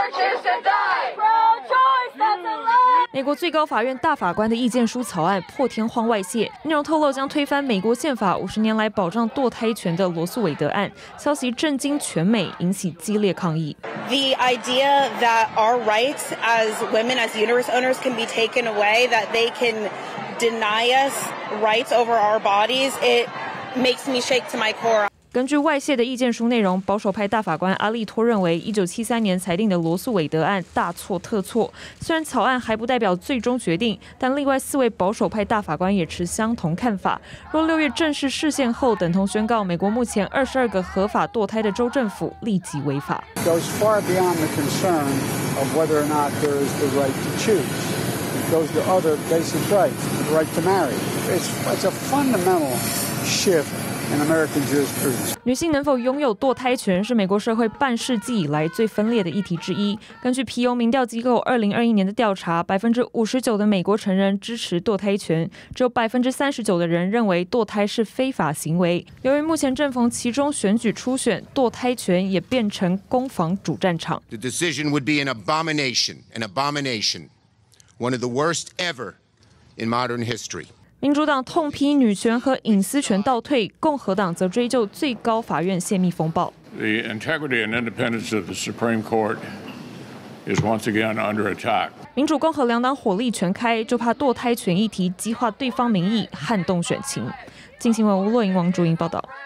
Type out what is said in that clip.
美国最高法院大法官的意见书草案破天荒外泄，内容透露将推翻美国宪法50年来保障堕胎权的罗素韦德案，消息震惊全美，引起激烈抗议。 The idea that our rights as women, as uterus owners, can be taken away, that they can deny us rights over our bodies, it makes me shake to my core. 根据外泄的意见书内容，保守派大法官阿利托认为，1973年裁定的罗素韦德案大错特错。虽然草案还不代表最终决定，但另外4位保守派大法官也持相同看法。若6月正式释宪后，等同宣告美国目前22个合法堕胎的州政府立即违法。 Goes far beyond the concern of whether or not there is the right to choose. It goes to other basic rights, the right to marry. It's a fundamental shift. 女性能否拥有堕胎权是美国社会半世纪以来最分裂的议题之一。根据皮尤民调机构2021年的调查，59%的美国成人支持堕胎权，只有39%的人认为堕胎是非法行为。由于目前正逢其中选举初选，堕胎权也变成攻防主战场。 The decision would be an abomination, one of the worst ever in modern history. 民主党痛批女权和隐私权倒退，共和党则追究最高法院泄密风暴。 The integrity and independence of the Supreme Court is once again under attack. 民主共和两党火力全开，就怕堕胎权议题激化对方民意，撼动选情。镜新闻吴若莹、王竹英报道。